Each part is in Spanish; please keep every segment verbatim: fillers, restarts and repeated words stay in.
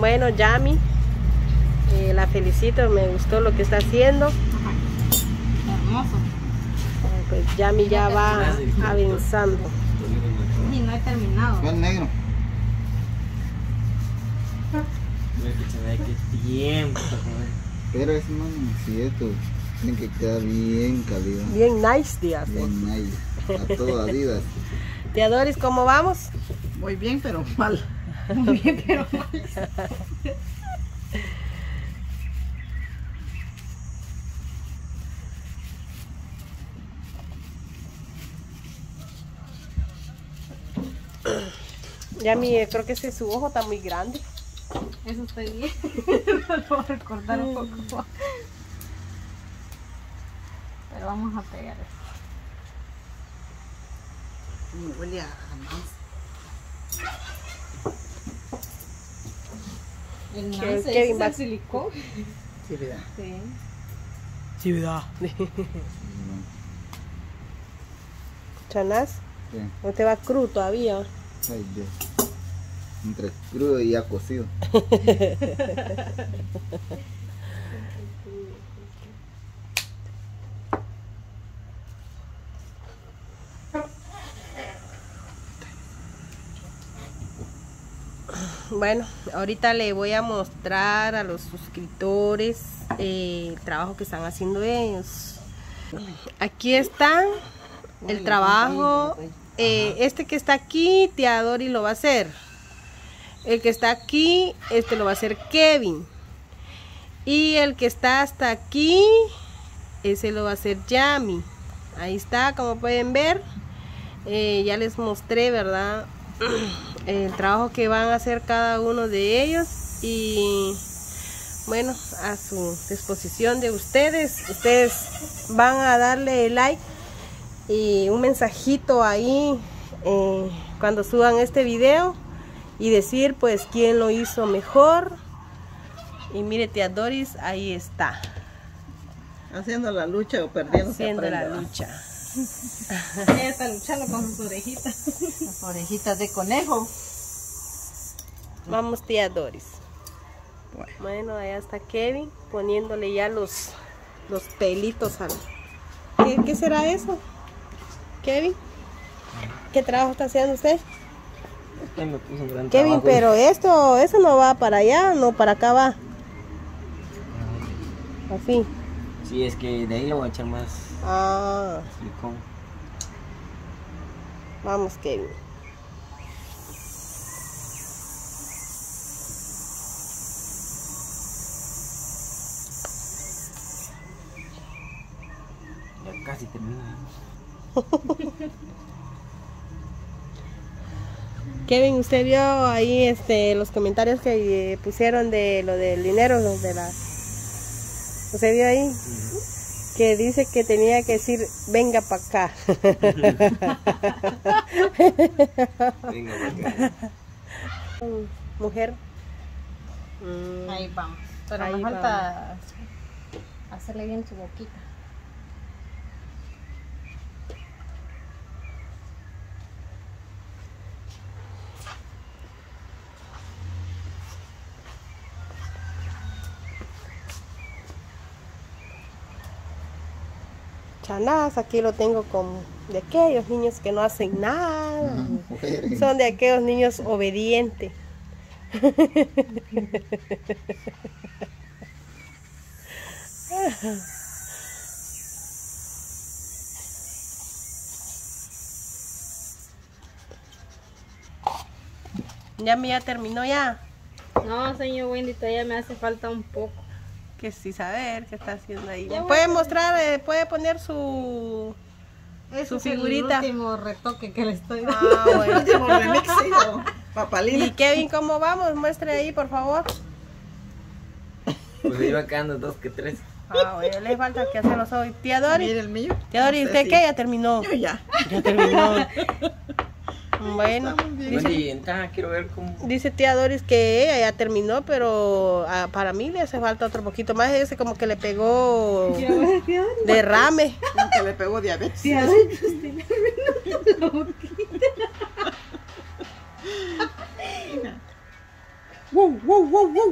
Bueno, Yami, eh, la felicito, me gustó lo que está haciendo. Hermoso. Eh, pues Yami ya va avanzando. Y no he terminado. ¿Cuál negro? Qué tiempo. Pero es no cierto. Tiene que quedar bien calidad. Bien nice, días. Bien nice. A todas vidas. Tía Doris, ¿cómo vamos? Muy bien, pero mal. Muy bien, pero mal. Yami, eh, creo que ese su ojo está muy grande. Eso estoy bien. Lo voy a recortar un poco. Pero vamos a pegar esto. Me huele a jamás. El ¿Qué- nance, qué ese es va- el silicón. Sí, ¿verdad? Sí. Sí, ¿verdad? Chanás, Sí. no te va crudo todavía. Ay, Dios. Entre crudo y ya cocido. Bueno, ahorita le voy a mostrar a los suscriptores eh, el trabajo que están haciendo ellos. Aquí está el trabajo. Eh, este que está aquí, tía Dori lo va a hacer. El que está aquí, este lo va a hacer Kevin. Y el que está hasta aquí, ese lo va a hacer Yami. Ahí está, como pueden ver. Eh, ya les mostré, ¿verdad? El trabajo que van a hacer cada uno de ellos. Y bueno, a su disposición de ustedes. Ustedes van a darle like y un mensajito ahí eh, cuando suban este video y decir pues quién lo hizo mejor. Y mire, tía Doris, ahí está Haciendo la lucha o perdiendo. haciendo la lucha. Ella está luchando con sus orejitas. Las orejitas de conejo. Vamos, tía Doris. Bueno. Bueno, allá está Kevin poniéndole ya los los pelitos al... ¿Qué, qué será eso? Kevin, ¿qué trabajo está haciendo usted? Usted me puso un gran Kevin, trabajo. pero esto, eso no va para allá, no para acá va. Así. Sí, es que de ahí le voy a echar más Ah, silicón. vamos, Kevin. Ya casi termino. Kevin, usted vio ahí este los comentarios que eh, pusieron de lo del dinero, los de la... ¿Usted vio ahí? Que dice que tenía que decir, venga para acá. Venga, acá. Mujer. Mm, Ahí vamos. Pero Ahí me falta hacerle bien su boquita. Chanás, aquí lo tengo con de aquellos niños que no hacen nada. Mujeres. Son de aquellos niños obedientes. Ya me ya terminó ya. No, señor Wendy, todavía me hace falta un poco. Que sí saber qué está haciendo ahí. Ya voy Puede a- mostrar, eh, puede poner su Ese su es figurita. el último retoque que le estoy dando. Ah, bueno. Último remix, hijo. Papalina. Y Kevin, ¿cómo vamos? Muestre ahí, por favor. Pues iba quedando dos que tres. Ah, bueno, le falta que hacerlos hoy. Tía Dori. Mira el mío. Tía Dori, No sé ¿usted si- qué? Ya terminó. Yo ya. Ya terminó. Bueno, Estamos bien. dice, Wendy, entra, quiero ver cómo. dice tía Doris que ella ya terminó, pero ah, para mí le hace falta otro poquito más. Ese como que le pegó derrame. Que le pegó diabetes. Wow, wow, wow, wow.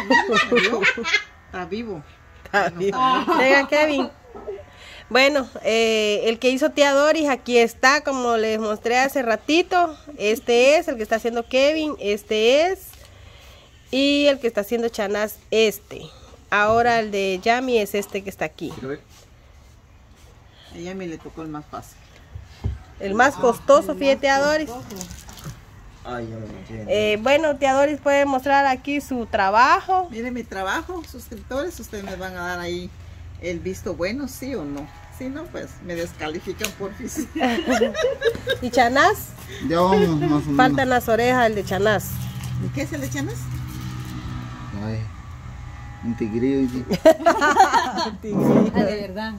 ¿Vio? Está vivo. Está bien. Venga, Kevin. Bueno, eh, el que hizo tía Doris aquí está, como les mostré hace ratito. Este es el que está haciendo Kevin, este es. Y el que está haciendo Chanás, este. Ahora el de Yami es este que está aquí. Quiero ver. A Yami le tocó el más fácil. El más costoso, fíjate, tía Doris. Ay, ya lo manché. Eh, bueno, tía Doris puede mostrar aquí su trabajo. Miren mi trabajo, suscriptores, ustedes me van a dar ahí el visto bueno, sí o no. Si no, pues me descalifican por física. ¿Y Chanás? Ya vamos más o menos. Faltan las orejas del de Chanás. ¿Y qué se le Chanás? Ay, un tigrillo. Sí. Ah, de verdad.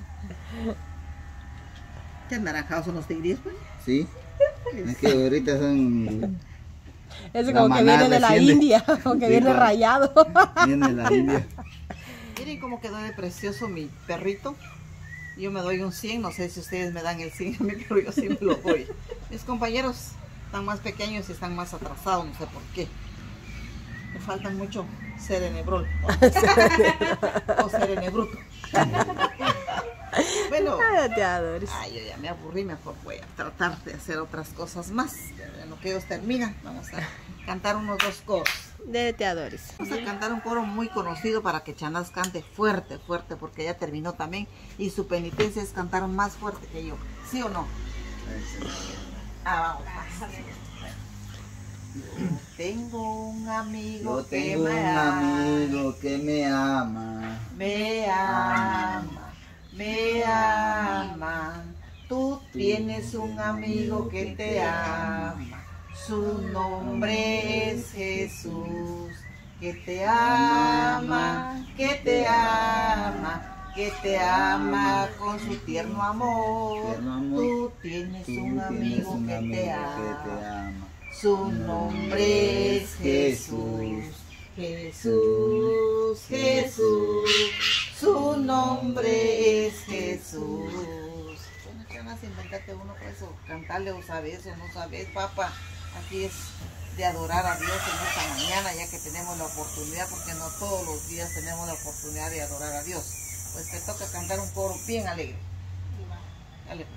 ¿Qué anaranjados son los tigrillos, pues? Sí. Es que ahorita son. Ese La como que manada viene de la desciende. India, o que Sí, viene claro. rayado. Viene de la India. Miren cómo quedó de precioso mi perrito. Yo me doy un cien, no sé si ustedes me dan el cien a mí, pero yo sí me lo doy. Mis compañeros están más pequeños y están más atrasados, no sé por qué. Me faltan mucho serenebrol o serenebruto. Bueno, Ah, tía Doris. ay, yo ya me aburrí, mejor voy a tratar de hacer otras cosas más. En lo que ellos terminan, vamos a cantar unos dos coros. De tía Doris. Vamos a cantar un coro muy conocido para que Chanás cante fuerte, fuerte, porque ella terminó también y su penitencia es cantar más fuerte que yo. ¿Sí o no? Ah, vamos. Tengo un amigo Yo que tengo un me ama, amigo que me ama. me ama, me ama. Tú tienes un amigo que te ama. Su nombre es Jesús, que te ama, que te ama, que te ama con su tierno amor. Tierno amor. Tú tienes Tú un tienes amigo un que amigo te que ama. te ama. Su nombre es Jesús, Jesús, Jesús. Su nombre es Jesús. Bueno, Chanás, inventate uno por eso, cantarle o sabes o no sabes, papá. Aquí es de adorar a Dios en esta mañana, ya que tenemos la oportunidad, porque no todos los días tenemos la oportunidad de adorar a Dios. Pues te toca cantar un coro bien alegre. Dale.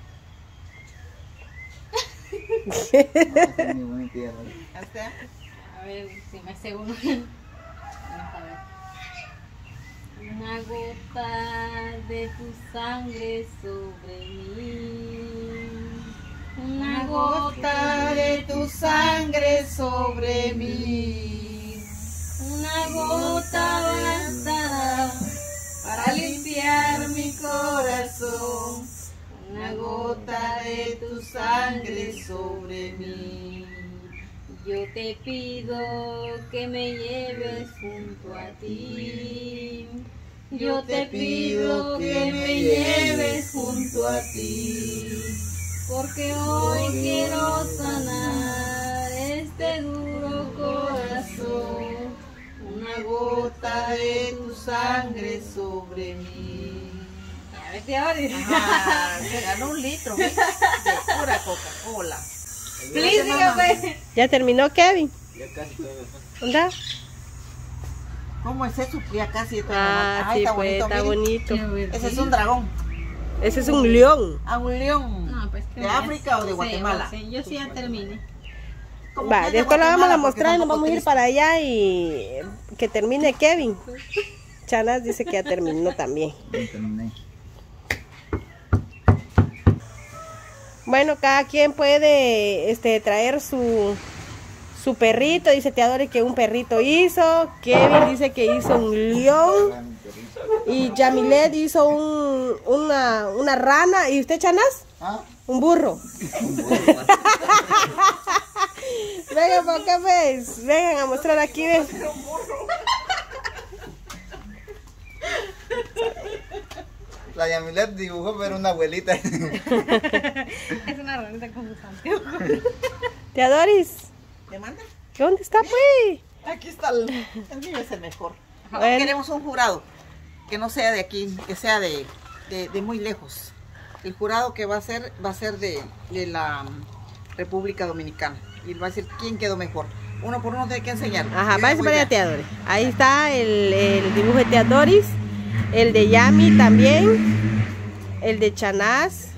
No, esa es mi buena tía, ¿no? ¿Ya está? A ver si me sé uno. Vamos a ver. Una gota de tu sangre sobre mí. Una Gota de tu sangre sobre mí, Una gota bastará para limpiar mi corazón. Una gota de tu sangre sobre mí. Yo te pido que me lleves junto a ti. Yo te pido que me lleves junto a ti. Porque hoy quiero sanar este duro corazón. Una gota de tu sangre sobre mí. A ver si ahora. Ajá, se ganó un litro ¿ves? De pura Coca-Cola. Please, dígame. ¿Ya terminó, Kevin? Ya casi todo me falta. ¿Dónde? ¿Cómo es eso? Ya casi está. Ah, Ay, sí, pues, está miren. bonito. Ese es un dragón. Ese es un león. Ah, un león. No, pues, ¿qué ¿De más? África o de Sí, Guatemala? sí, yo sí ya terminé. ¿Cómo Va, que es de después lo vamos a Guatemala? Porque mostrar y nos tampoco vamos a ir tienes- para allá y que termine Kevin. Chanás dice que ya terminó también. Ya terminé. Bueno, cada quien puede este, traer su, su perrito. Dice tía Doris que un perrito hizo. Kevin dice que hizo un león. Y Yamilet hizo un, una, una rana. ¿Y usted, Chanás? Ah, Un burro. Vengan por acá, pues. Vengan a mostrar aquí, ven. la Yamilet dibujó, pero una abuelita. Es una ranita con sus anteojos. Tía Doris, ¿Te manda? ¿dónde está, pues? Aquí está el, el mío es el mejor. Bueno. Queremos un jurado que no sea de aquí, que sea de, de, de muy lejos. El jurado que va a ser va a ser de, de la República Dominicana y va a decir quién quedó mejor. Uno por uno tiene que enseñar. Ajá, Yo váyase voy para allá, ya. tía Doris. Ahí está el, el dibujo de tía Doris, el de Yami también, el de Chanás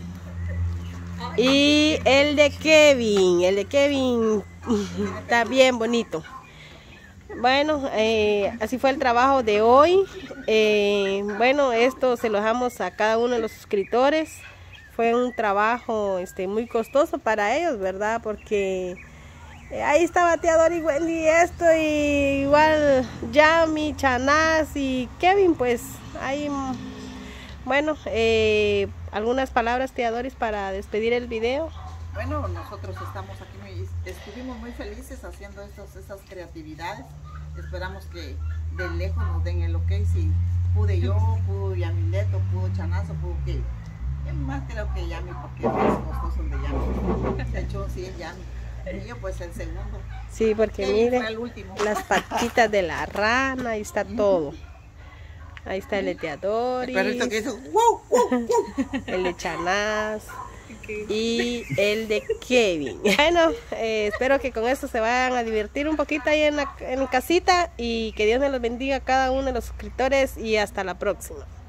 y el de Kevin. El de Kevin está bien bonito. Bueno, eh, así fue el trabajo de hoy. Eh, bueno, esto se lo dejamos a cada uno de los suscriptores. Fue un trabajo este, muy costoso para ellos, ¿verdad? Porque eh, ahí estaba tía Doris, Wendy, esto, y igual Yami, Chanás y Kevin, pues ahí, bueno, eh, algunas palabras, tía Doris, para despedir el video. Bueno, nosotros estamos aquí, muy, estuvimos muy felices haciendo estos, estas creatividades. Esperamos que de lejos nos den el ok. Si pude yo, pudo Yamileto, pudo Chanazo, pudo Kevin. Es más creo que Yami, porque es más costoso el de Yami. De hecho, sí es Yami. Y yo, pues, el segundo. Sí, porque Kevin mire, fue el último. las patitas de la rana, ahí está todo. Ahí está el de tía Doris, El perrito que hizo wow, wow, wow. el de Chanás y el de Kevin. Bueno, eh, espero que con esto se vayan a divertir un poquito ahí en, la, en casita, y que Dios me los bendiga a cada uno de los suscriptores, y hasta la próxima.